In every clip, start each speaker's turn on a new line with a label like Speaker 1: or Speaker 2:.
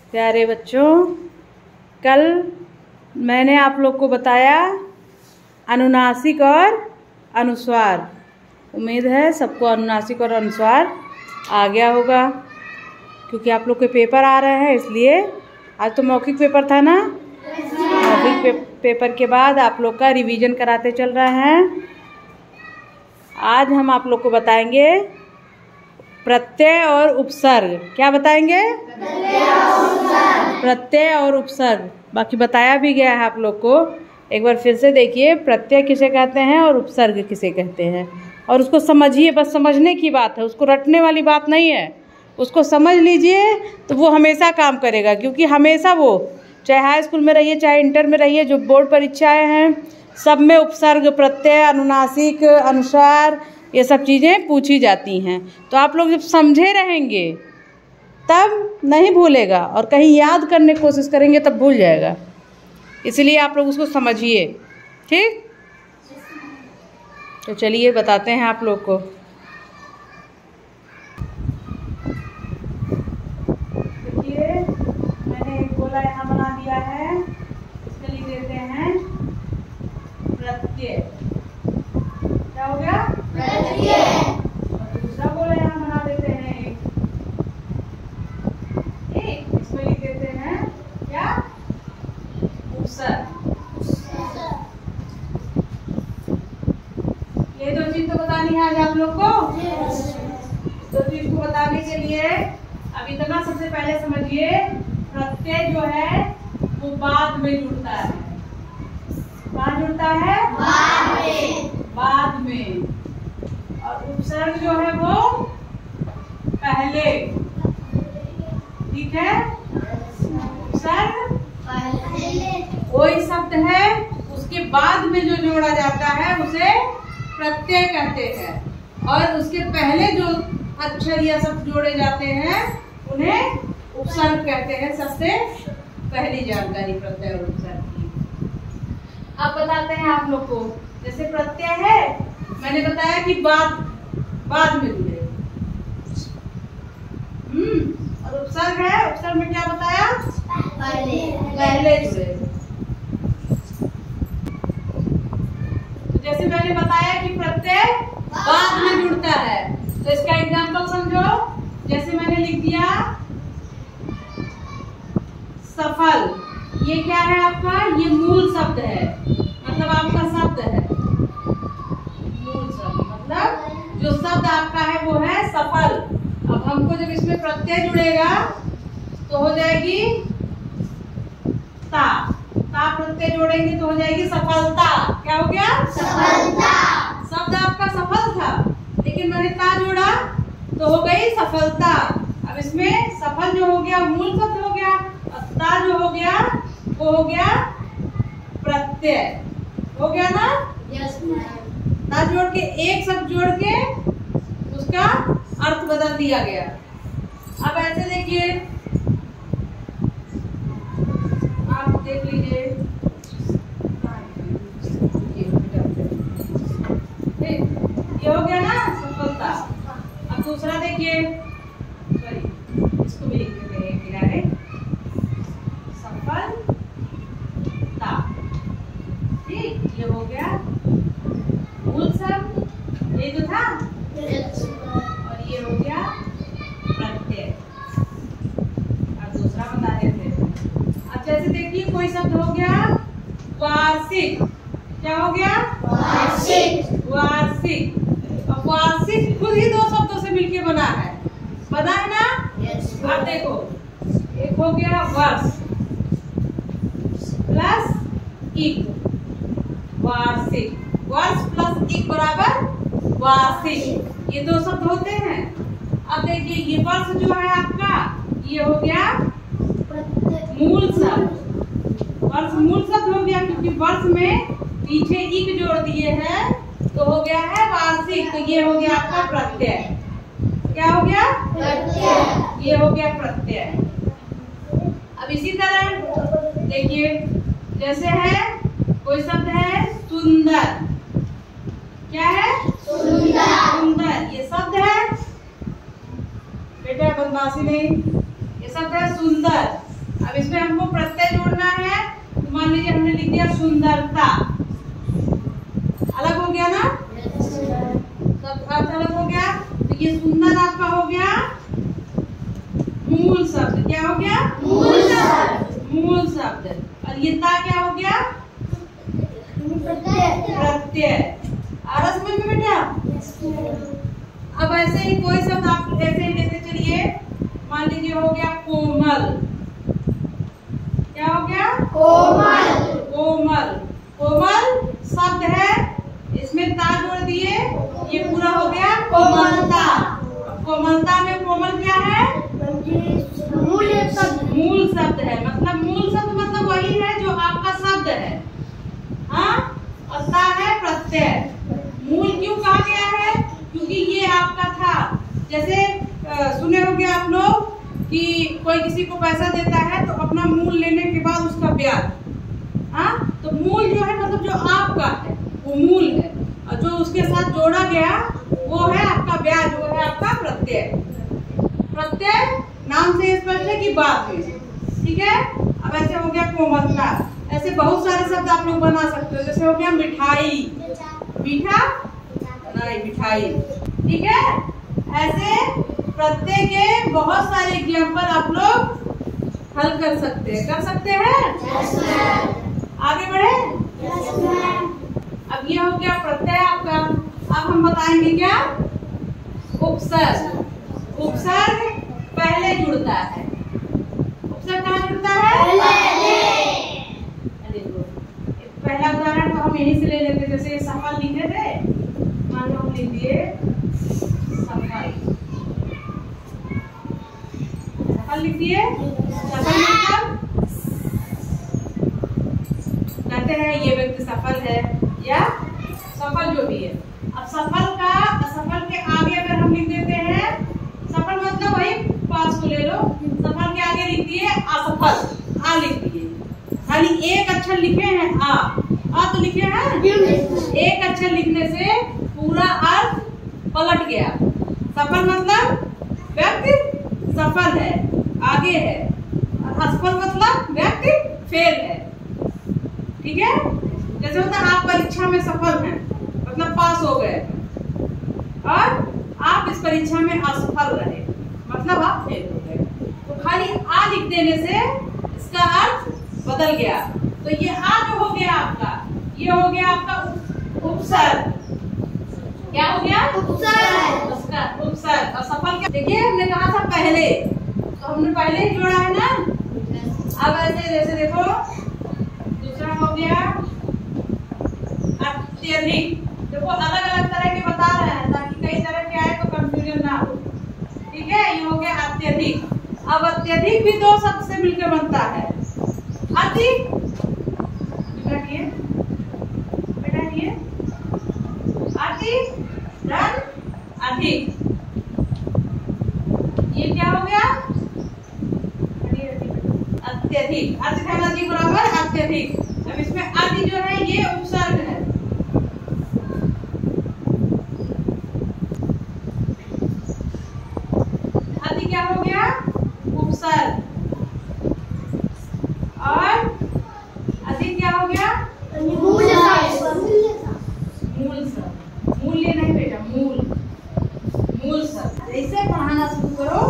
Speaker 1: प्यारे बच्चों, कल मैंने आप लोग को बताया अनुनासिक और अनुस्वार। उम्मीद है सबको अनुनासिक और अनुस्वार आ गया होगा, क्योंकि आप लोग के पेपर आ रहे हैं। इसलिए आज तो मौखिक पेपर था ना। मौखिक पेपर के बाद आप लोग का रिवीजन कराते चल रहे हैं। आज हम आप लोग को बताएंगे प्रत्यय और उपसर्ग। क्या बताएंगे? प्रत्यय और उपसर्ग। बाकी बताया भी गया है आप लोग को। एक बार फिर से देखिए, प्रत्यय किसे कहते हैं और उपसर्ग किसे कहते हैं, और उसको समझिए। बस समझने की बात है, उसको रटने वाली बात नहीं है। उसको समझ लीजिए तो वो हमेशा काम करेगा, क्योंकि हमेशा वो, चाहे हाई स्कूल में रहिए चाहे इंटर में रहिए, जो बोर्ड परीक्षाएं हैं सब में उपसर्ग, प्रत्यय, अनुनासिक, अनुस्वार, ये सब चीज़ें पूछी जाती हैं। तो आप लोग जब समझे रहेंगे तब नहीं भूलेगा, और कहीं याद करने की कोशिश करेंगे तब भूल जाएगा। इसलिए आप लोग उसको समझिए, ठीक? तो चलिए बताते हैं आप लोग को। देखिए, मैंने एक गोला यहाँ बना दिया है, इसके लिख देते हैं प्रत्यय। क्या हो गया? प्रत्यय। और दूसरा गोला यहाँ बना देते हैं एक, इसमें लिख देते हैं क्या? उपसर्ग। ये दो चीज तो बतानी है आज आप लोग को। दो चीज को बताने के लिए अब इतना सबसे पहले समझिए, प्रत्यय जो है वो बाद में जुड़ता है। कहाँ जुड़ता है? बाद में। बाद में। और उपसर्ग जो है वो पहले। ठीक है? उपसर्ग कोई शब्द है उसके बाद में जो जोड़ा जाता है उसे प्रत्यय कहते हैं, और उसके पहले जो अक्षर या शब्द जोड़े जाते हैं उन्हें उपसर्ग कहते हैं। सबसे पहली जानकारी प्रत्यय और उपसर्ग की। अब बताते हैं आप लोग को। जैसे प्रत्यय है, मैंने बताया कि बाद में जुड़े। और उपसर्ग है, उपसर्ग में क्या बताया? पहले जुड़े। तो जैसे मैंने बताया कि प्रत्यय बाद में जुड़ता है, तो इसका एग्जाम्पल समझो। जैसे मैंने लिख दिया सफल। ये क्या है आपका? ये मूल शब्द है, मतलब आपका शब्द है। मूल शब्द मतलब जो शब्द आपका है वो है सफल। अब हमको जब इसमें प्रत्यय जुड़ेगा तो हो जाएगी ता। ता प्रत्यय जोड़ेंगे तो हो जाएगी सफलता। क्या हो गया? सफलता। शब्द आपका सफल था, लेकिन मैंने ता जोड़ा तो हो गई सफलता। अब इसमें सफल जो हो गया मूल शब्द हो गया, और ता जो हो गया वो हो गया प्रत्यय। हो गया ना? Yes ma'am. ता जोड़ के एक शब्द जोड़ के उसका अर्थ बदल दिया गया। अब ऐसे देखिए, आप देख लीजिए, ये हो गया ना सफलता। अब दूसरा देखिए, सॉरी इसको भी लिख देते हैं किनारे, सफलता। ठीक, ये हो गया मूल शब्द, ये जो था, और ये हो गया प्रत्यय। अब दूसरा बता देते हैं। अब जैसे देखिए, कोई शब्द हो गया वार्षिक। क्या हो गया? वार्षिक। वार्षिक। अब वार्षिक खुद ही दो शब्दों से मिलके बना है। बना है ना? यस। अब देखो, एक हो गया वर्ष प्लस इक, वार्षिक। वर्ष प्लस इक बराबर वार्षिक। ये दो शब्द होते हैं। अब देखिए, ये वर्ष जो है आपका, ये हो गया मूल शब्द। वर्ष मूल शब्द हो गया, क्योंकि वर्ष में पीछे इक जोड़ दिए हैं तो हो गया है वार्षिक। तो ये हो गया आपका प्रत्यय। क्या हो गया? प्रत्यय। ये हो गया प्रत्यय। अब इसी तरह देखिए, जैसे है कोई शब्द है सुंदर। क्या है? सुंदर। सुंदर ये शब्द है बेटा, बदमाशी नहीं। ये शब्द है सुंदर। अब इसमें हमको प्रत्यय जोड़ना है। तो मान लीजिए हमने लिख दिया सुंदरता, अलग हो गया ना, सब अर्थ अलग हो गया। तो ये सुंदर आपका हो गया मूल शब्द। क्या हो गया? मूल शब्द। मूल शब्द। और ये ता क्या हो गया? प्रत्यय। आ रहा समझ में बेटा? अब ऐसे ही कोई शब्द आप ऐसे ही लेते चलिए। मान लीजिए हो गया कोमल। क्या हो गया? कोमल। कोमल। कोमल शब्द है, इसमें ता जोड़ दिए, ये पूरा हो गया कोमलता। कोमलता में कोमल क्या है? मूल शब्द है। मतलब मूल शब्द मतलब वही है जो आपका शब्द है। हाँ, और ता है प्रत्यय। मूल क्यों कहा गया है? क्योंकि ये आपका था। जैसे सुने होंगे आप लोग कि कोई किसी को पैसा देता है तो अपना मूल लेने के बाद उसका ब्याज। हाँ, तो मूल जो है मतलब जो आपका है वो मूल है, और जो उसके साथ जोड़ा गया वो है आपका ब्याज, वो है आपका प्रत्यय। प्रत्यय नाम से स्पष्ट है कि बात में। ठीक है। अब ऐसे हो गया कोमलता। ऐसे बहुत सारे शब्द आप लोग बना सकते हो। जैसे हो गया मिठाई। मीठा नहीं, मिठाई। ठीक है। ऐसे प्रत्यय के बहुत सारे एग्जाम्पल आप लोग हल कर सकते हैं। कर सकते हैं? आगे बढ़े। अब ये हो गया प्रत्यय आपका। अब हम बताएंगे क्या? उपसर्ग। उपसर्ग पहले जुड़ता है। उपसर्ग कहाँ जुड़ता है? पहला उदाहरण तो हम यहीं से ले लेते। जैसे सफल लिखे थे, मान लो हम लिख दिए सफल। सफल लिख दिए। सफल मतलब कहते हैं ये व्यक्ति सफल है या सफल जो भी है। अब सफल के आगे अगर हम लिख देते हैं, सफल मतलब वही पास को ले लो, सफल के आगे लिख दिए असफल। आ लिख दिए, खाली एक अक्षर लिखे हैं आ तो लिखे हैं। एक अक्षर लिखने से पूरा अर्थ पलट गया। सफल मतलब व्यक्ति सफल है, आगे है, और असफल मतलब व्यक्ति फेल है। ठीक है। जैसे होता है आप परीक्षा में सफल हैं मतलब पास हो गए, और आप इस परीक्षा में असफल रहे मतलब आप फेल हो गए। तो खाली आ लिख देने से इसका अर्थ बदल गया। तो ये आ जो हो गया आपका, ये हो गया आपका उपसर्ग। क्या हो गया? उपसर्ग। उसका उपसर्ग। और सफल क्या? देखिए हमने कहा था पहले, तो हमने पहले ही जोड़ा है ना। अब ऐसे जैसे देखो, दूसरा हो गया अत्यधिक। देखो अलग अलग तरह के बता रहे हैं ताकि कई तरह के आए तो कंफ्यूजन ना हो। ठीक है। ये हो गया अत्यधिक। अब अत्यधिक भी दो शब्द से मिलकर बनता है। अति, बैठाइए, अति धन अधिक। ये क्या हो गया? अत्यधिक। अति धन अधिक बराबर अत्यधिक। अब इसमें अति जो है ये उपसर्ग है। अति क्या हो गया? उपसर्ग। और अधिक क्या हो गया? मूल शब्द। मूल्य नहीं बेटा, मूल शब्द। ऐसे पढ़ाना शुरू करो।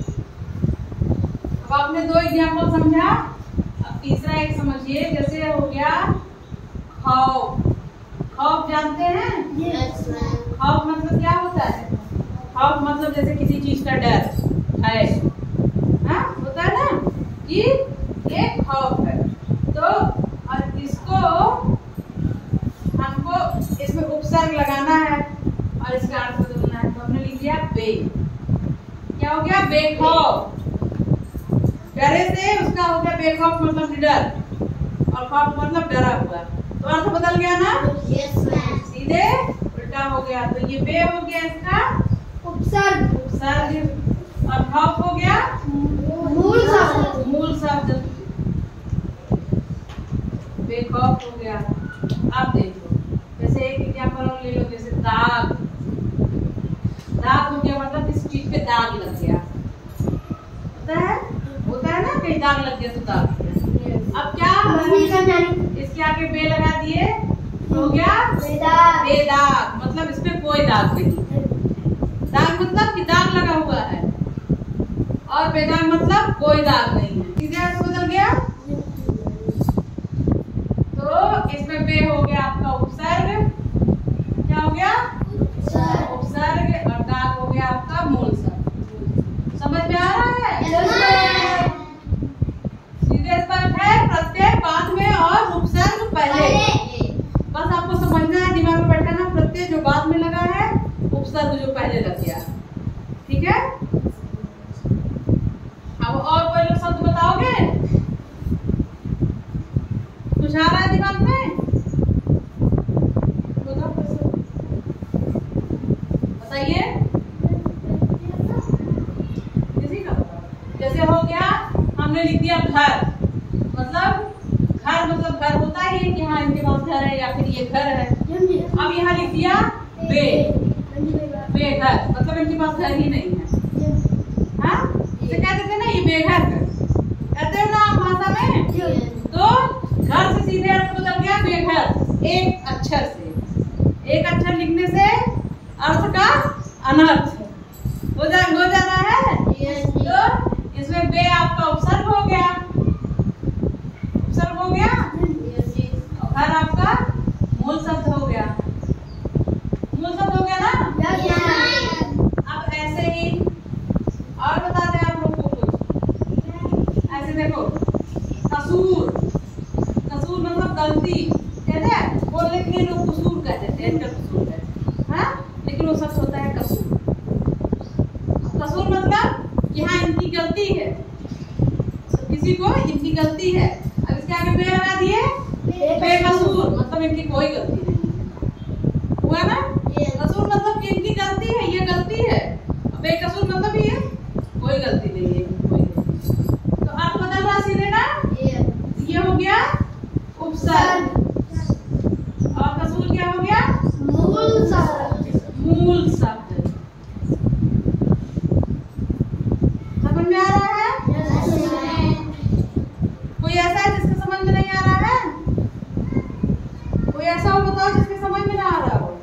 Speaker 1: अब आपने दो एग्जाम्पल समझा। अब तीसरा एक समझिए। जैसे हो गया खौफ। खौफ जानते हैं? खौफ मतलब क्या होता है? खौफ मतलब जैसे किसी चीज का डर है। हाँ, होता है ना कि ये खौफ है। तो और इसको हमको इसमें उपसर्ग लगाना है और इसका अर्थ बदलना है। तो हमने लिख दिया बे। क्या हो गया? बेखौफ। डरे से उसका हो गया बेखौफ मतलब डर, और खौफ मतलब डरा हुआ। तो अर्थ बदल गया ना? सीधे उल्टा हो गया। तो ये बे हो गया इसका उपसर्ग। उपसर्ग। और खौफ हो गया मूल शब्द। मूल शब्द। बेखौफ हो गया। आप देखो, जैसे एक एग्जाम्पल और ले लो। जैसे दाग। दाग हो गया मतलब किसी चीज पे दाग लग गया। होता है ना, कहीं दाग लग गया तो दाग गया। अब क्या इसके आगे बे लगा दिए तो हो गया बेदाग, मतलब इसमें कोई दाग नहीं। दाग मतलब कि दाग लगा हुआ है, और बेदाग मतलब कोई दाग नहीं है। सीधे अर्थ बदल गया। तो इसमें बे हो गया आपका उपसर्ग, क्या हो गया उपसर्ग, और दाग हो गया आपका मूल शब्द। समझ में आ रहा है? सीधे स्पष्ट है, प्रत्यय बाद में और उपसर्ग पहले। बस आपको समझना है, दिमाग में बैठाना, प्रत्यय जो बाद में लगा है, उपसर्ग जो पहले लग गया। ठीक है, अब और कोई लोग शब्द बताओगे? कुछ आ रहा है दिमाग में? बताइए। किसी का जैसे हो गया, हमने लिख दिया घर, मतलब घर होता ही है कि हाँ इनके पास घर है या फिर ये घर है। अब यहाँ लिख दिया बेघर, मतलब इनके पास घर ही नहीं है। हाँ, इसे कह देते ना ये बेघर कहते हो ना आप भाषा में। तो घर से सीधे अर्थ बदल गया बेघर, एक अक्षर से। एक अक्षर लिखने से अर्थ का अनर्थ हो जाना है। तो इसमें बे आपका उपसर्ग हो गया, और घर आपका मूल शब्द हो गया। मूल शब्द हो गया ना? अब ऐसे ही और बता दें आप लोग को कुछ। ऐसे देखो, कसूर मतलब गलती, कहते हैं बोलने के लिए लोग कसूर कह देते हैं, इनका कसूर है, हाँ? लेकिन वो शब्द होता है कसूर। कसूर मतलब कि हाँ इनकी गलती है, तो किसी को इनकी गलती है। अब इसके आगे बे लगा दिए, बेकसूर मतलब इनकी कोई गलती नहीं है। हुआ ना? कसूर मतलब कि इनकी गलती है, ये गलती है। बेकसूर मतलब ये कोई गलती नहीं है, कोई गलती। तो आप बदल रहा सीधे ना, ये हो गया उपसर्ग, और कसूर क्या हो गया? मूल शब्द। समझ में आ रहा है? कोई ऐसा है जिसके समझ में नहीं आ रहा है? कोई ऐसा हो बताओ जिसके समझ में ना आ रहा हो।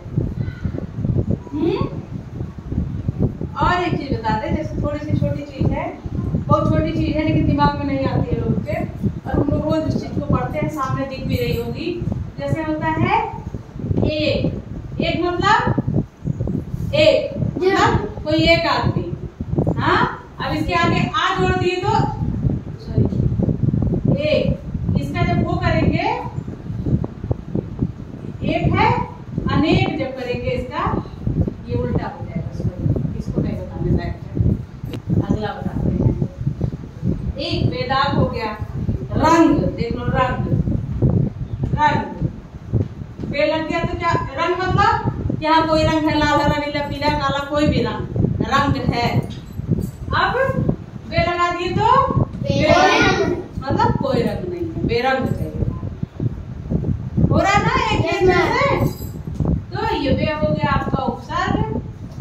Speaker 1: और एक चीज बताते हैं, जैसे थोड़ी सी छोटी चीज है, बहुत छोटी चीज है लेकिन दिमाग में नहीं आती है लोगों के, और हम लोग रोज इस चीज को पढ़ते हैं, सामने दिख भी रही होगी। जैसे होता है एक मतलब कोई एक आदमी, हाँ? अब इसके आगे आ जोड़ दिए तो एक, इसका जब वो करेंगे एक है, अनेक जब करेंगे इसका ये उल्टा हो जाएगा। इसको नहीं बताने लायक, अगला बताते हैं। एक बेदाग हो गया। रंग देख लो, रंग बे लग गया तो क्या? रंग मतलब क्या? कोई रंग है, लाल हरा नीला पीला काला, कोई भी रंग है। अब बे लगा दिए तो मतलब कोई रंग नहीं है, बेरंग चाहिए। हो रहा है ना एक चीज से? तो ये बे हो गया आपका उपसर्ग,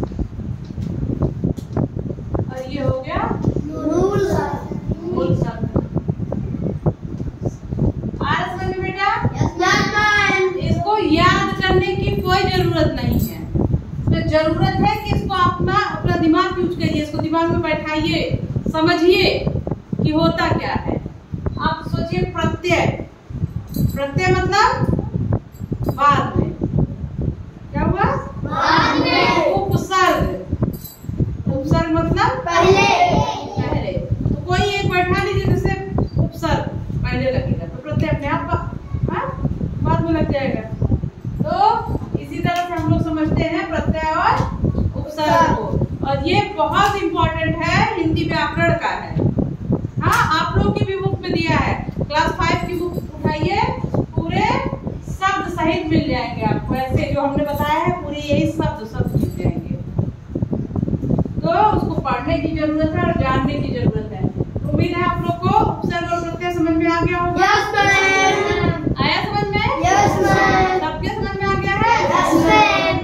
Speaker 1: और ये हो गया मूल शब्द। समझ में बेटा? इसको याद करने की कोई जरूरत नहीं है, तो जरूरत है कि इसको अपना दिमाग यूज करिए, इसको दिमाग में बैठाइए, समझिए कि होता क्या है। आप सोचिए, प्रत्यय मतलब बाद में, क्या हुआ? बाद में। उपसर्ग मतलब पहले। तो कोई एक बैठा लीजिए जिससे उपसर्ग पहले लगेगा, तो प्रत्यय अपने आप बाद में लग जाएगा। तो इसी तरह से हम लोग समझते हैं प्रत्यय और उपसर्ग को, और ये बहुत इंपॉर्टेंट है, हिंदी व्याकरण का है। हाँ, आप लोगों की भी बुक में दिया है, क्लास 5 की बुक उठाइए, पूरे शब्द सहित मिल जाएंगे आपको। ऐसे जो हमने बताया है पूरे यही शब्द मिल जाएंगे। तो उसको पढ़ने की जरूरत है और जानने की जरूरत है। उम्मीद है आप लोग को उपसर्ग और प्रत्यय समझ में आ गया होगा। आया समझ में? सबके समझ में आ गया है?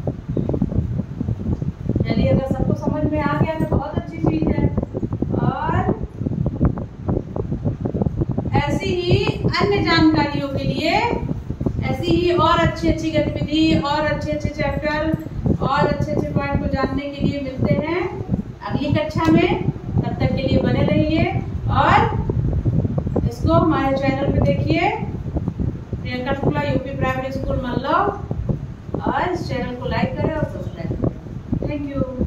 Speaker 1: चलिए, अगर सबको समझ में आ गया तो बहुत अच्छी चीज है। और अन्य जानकारियों के लिए, ऐसी ही और अच्छी गतिविधि और अच्छे चैप्टर और अच्छे पॉइंट को जानने के लिए मिलते हैं अगली कक्षा में। तब तक के लिए बने रहिए और इसको हमारे चैनल पे देखिए, Priyanka Shukla UP primary school Mallav, और इस चैनल को लाइक करें और सब्सक्राइब करें। Thank you.